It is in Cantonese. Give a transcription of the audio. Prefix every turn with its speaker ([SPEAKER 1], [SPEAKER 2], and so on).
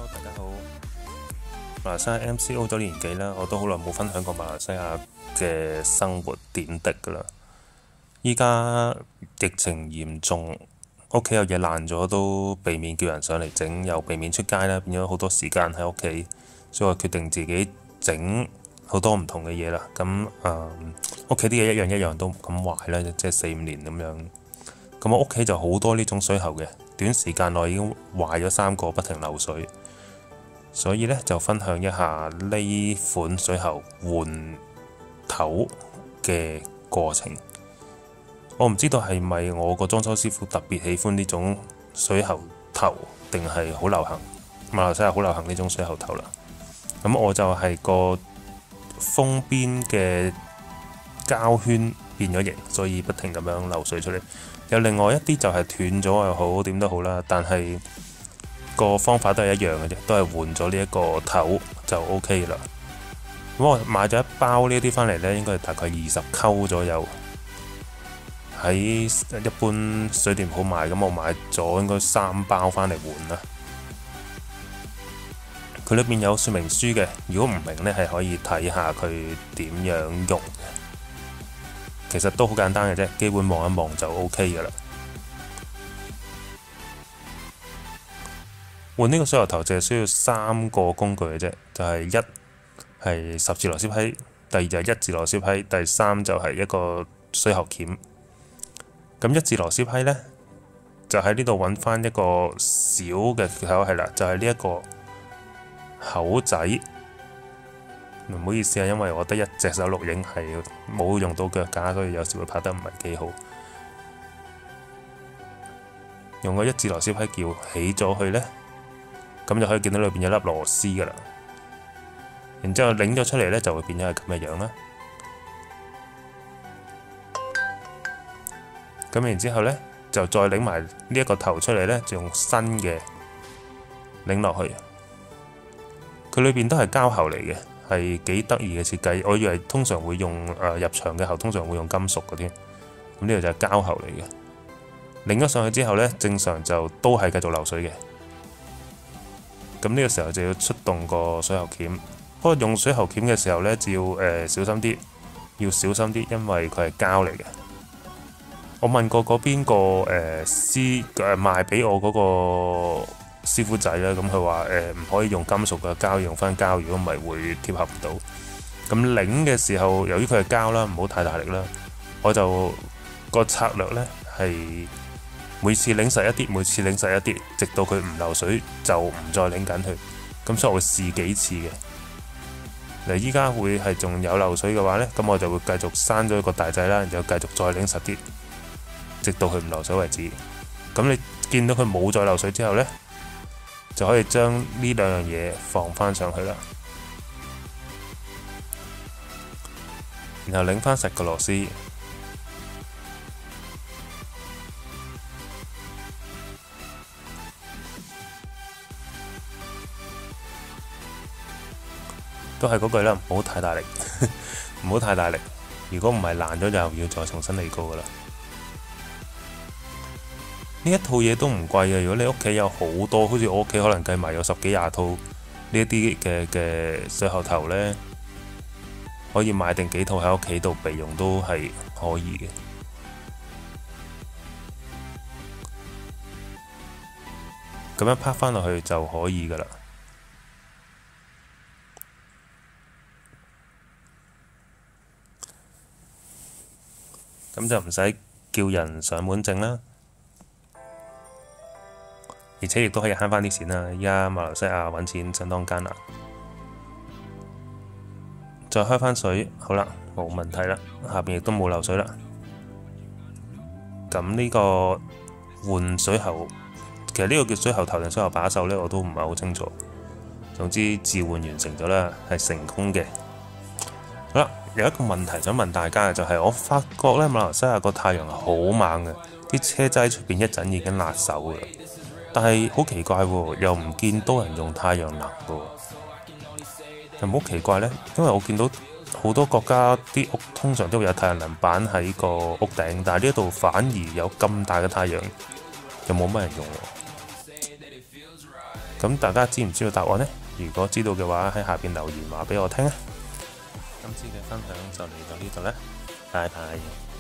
[SPEAKER 1] 大家好。馬來西亞 MCO 咗年幾啦，我都好耐冇分享過馬來西亞嘅生活點滴噶啦。依家疫情嚴重，屋企有嘢爛咗都避免叫人上嚟整，又避免出街啦，變咗好多時間喺屋企，所以我決定自己整好多唔同嘅嘢啦。咁屋企啲嘢一樣一樣都咁壞啦，即係4、5年咁樣。咁我屋企就好多呢種水喉嘅，短時間內已經壞咗3個，不停漏水。所以呢，就分享一下呢款水喉換頭嘅過程。我唔知道係咪我個裝修師傅特別喜歡呢種水喉頭，定係好流行，馬來西亞好流行呢種水喉頭啦。咁我就係個封邊嘅膠圈變咗形，所以不停咁樣流水出嚟。有另外一啲就係斷咗又好，點都好啦，但係個方法都係一樣嘅啫，都係換咗呢一個頭就 OK 啦。咁我買咗一包呢啲返嚟呢，應該係大概20溝左右，喺一般水電鋪買。咁我買咗應該3包返嚟換啦。佢裏邊有說明書嘅，如果唔明呢，係可以睇下佢點樣用嘅。其實都好簡單嘅啫，基本望一望就 OK 㗎啦。換呢個水喉頭淨係需要3個工具嘅啫，就係一係10字螺絲批，第二就係1字螺絲批，第3就係一個水喉鉗。咁1字螺絲批呢，就喺呢度揾翻一個小嘅口，係啦，就係呢一個口仔。唔好意思啊，因為我得一隻手錄影，係冇用到腳架，所以有時會拍得唔係幾好。用個1字螺絲批撬起咗佢呢，咁就可以見到裏邊有粒螺絲噶啦。然之後擰咗出嚟呢，就會變咗係咁嘅樣啦。咁然之後呢，就再擰埋呢一個頭出嚟呢，就用新嘅擰落去。佢裏邊都係膠喉嚟嘅，係幾得意嘅設計。我以為通常會用入場嘅喉，通常會用金屬嘅添。咁呢度就係膠喉嚟嘅。擰咗上去之後呢，正常就都係繼續流水嘅。咁呢個時候就要出動個水喉鉗。不過用水喉鉗嘅時候呢，就要小心啲，因為佢係膠嚟嘅。我問過嗰邊個賣俾我嗰個師傅仔啦，咁佢話唔可以用金屬嘅膠，用翻膠，如果唔係會貼合唔到。咁擰嘅時候，由於佢係膠啦，唔好太大力啦。我就個策略呢係每次擰實一啲，直到佢唔流水就唔再擰緊佢。咁所以我會試幾次嘅。嗱，依家會係仲有流水嘅話呢，咁我就會繼續閂咗一個大掣啦，然後繼續再擰實啲，直到佢唔流水為止。咁你見到佢冇再流水之後呢，就可以將呢兩樣嘢放翻上去啦，然後擰翻實個螺絲，都係嗰句啦，唔好太大力，唔好太大力。如果唔係爛咗，就要再重新嚟過噶啦。呢一套嘢都唔貴嘅，如果你屋企有好多，好似我屋企可能計埋有10幾20套呢一啲嘅水喉頭呢，可以買定幾套喺屋企度備用都係可以嘅。咁樣拍翻落去就可以噶啦。咁就唔使叫人上門整啦。而且亦都可以慳翻啲錢啦！依家馬來西亞揾錢相當艱難。再開翻水，好啦，冇問題啦，下邊亦都冇漏水啦。咁呢個換水喉，其實呢個叫水喉頭定水喉把手呢，我都唔係好清楚。總之置換完成咗啦，係成功嘅。好啦，有一個問題想問大家嘅就係，我發覺呢馬來西亞個太陽好猛嘅，啲車仔出邊一陣已經辣手㗎啦。但係好奇怪喎，又唔見多人用太陽能喎，又唔好奇怪呢？因為我見到好多國家啲屋通常都會有太陽能板喺個屋頂，但係呢度反而有咁大嘅太陽，又冇乜人用喎。 咁大家知唔知道答案呢？如果知道嘅話，喺下邊留言話俾我聽啊！今次嘅分享就嚟到呢度啦，拜拜。